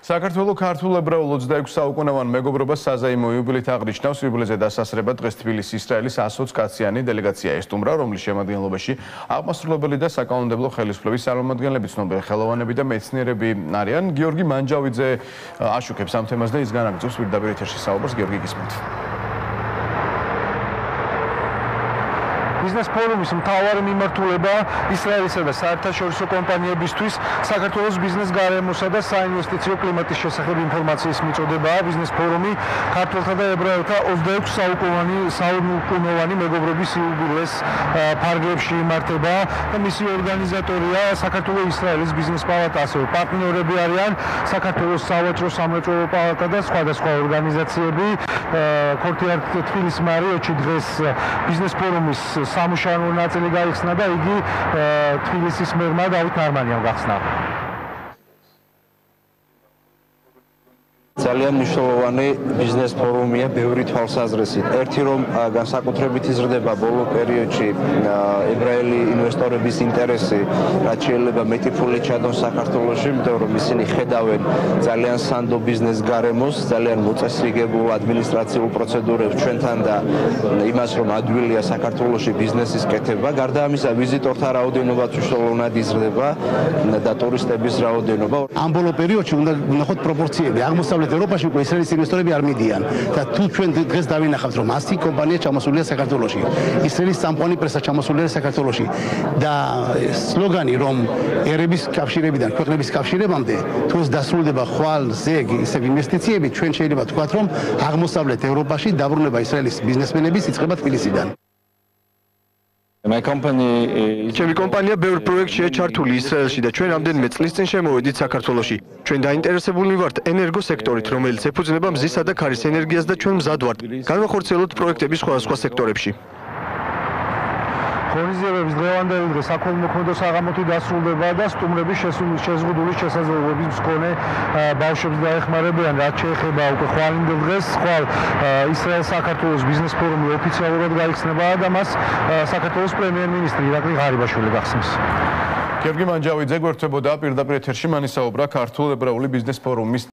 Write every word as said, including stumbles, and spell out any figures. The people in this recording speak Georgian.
საქართველოს ქართულ ებრაულ ოცდაექვსი საუკუნოვან მეგობრობას საზეიმო იუბილით აღნიშნავს იუბილეზე დასასრება დღეს თბილისის ისრაელის ასოც კაციანი დელეგაცია ესტუმრა, რომლის შემადგენლობაში აღმასრულებელი და საკანონმდებლო ხელისუფლების წარმომადგენლები, ცნობილი ხელოვანები და მეცნიერები არიან. გიორგი მანჯავიძე აშუქებს ამ თემას და ის განაგრძობს პირდაპირ ეთერში საუბარს. გიორგი, გისმენთ. Business Forum-ის მთავარი მიმართულება ისრაელისა და საერთაშორისო კომპანიებისთვის საქართველოს ბიზნეს გარემოსა და საინვესტიციო კლიმატის შესახებ ინფორმაციის მიწოდებაა. Business Forum-ი ქართველთა და ებრაელთა ოცდაექვსი საუკუნოვანი საუკუნოვანი მეგობრობის იუბილეს ფარგლებში იმართება და მისი ორგანიზატორია საქართველოს ისრაელის ბიზნეს პალატა, ასევე პარტნიორები არიან საქართველოს სავაჭრო სამრეწველო პალატა და სხვადასხვა ორგანიზაციები. ქორთიარ თბილისის მარიოტში დღეს Business Forum-ის სამუშაო ნაწილი გაიხსნა და იგი თბილისის მერმა დავით ნარმანიამ გახსნა. ძალიან მნიშვნელოვანი ბიზნეს ფორუმია ბევრი თვალსაზრისით. ერთი რომ განსაკუთრებით იზრდება ბოლო პერიოდში ებრაელი ინვესტორების ინტერესი, რაც შეიძლება მეტი ფული ჩადონ საქართველოში, იმიტომ რომ ისინი ხედავენ ძალიან სანდო ბიზნეს გარემოს, ძალიან მოწესრიგებულ ადმინისტრაციულ პროცედურებს ჩვენთან და იმას რომ ადვილია საქართველოში ბიზნესის კეთება. გარდა ამისა, ვიზიტორთა რაოდენობა მნიშვნელოვნად იზრდება და ტურისტების რაოდენობა. ამ ბოლო პერიოდში უნდა ვნახოთ პროპორციები. აღმოსავლეთ ევროპაში უკვე ისრაელის ინვესტორები არ მიდიან და თუ ჩვენ დღეს დავინახავთ რომ ასი კომპანია ჩამოსულია საქართველოში, ისრაელის სამყარო პრესა ჩამოსულია საქართველოში და სლოგანი რომ ერების კავშირებიდან ქვეყნების კავშირებამდე თუ ეს დასრულდება ხვალ ზეგ ისევ ინვესტიციები, ჩვენ შეიძლება ვთქვათ რომ აღმოსავლეთ ევროპაში დაბრუნება ისრაელის ბიზნესმენების იწყება თბილისიდან. My company ჩემი კომპანია ბევრ პროექტშია ჩართული ისრაელში და ჩვენ რამდენიმე წლის წინ შემოვედით საქართველოში. ჩვენ დაინტერესებული ვართ ენერგო სექტორით, რომელიც ეფუძნება მზისა და ქარის ენერგიას და ჩვენ მზად ვართ განვახორციელოთ პროექტები სხვადასხვა სექტორებში. ღონისძიებების დღევანდელი დღე საქველმოქმედო საღამოთი დასრულდება და სტუმრები შეზღუდული შესაძლებლობის მქონე ბავშვებს დაეხმარებიან, რაც შეეხება უკვე ხვალინდელ დღეს. ხვალ ისრაელ-საქართველოს ბიზნეს ფორუმი ოფიციალურად გაიხსნება და მას საქართველოს პრემიერ-მინისტრი ირაკლი ღარიბაშვილი გახსნის. გიორგი მანჯავიძე გვერდებოდა პირდაპირ ეთერში, მან ისაუბრა ქართულ ებრაული ბიზნეს ფორუმის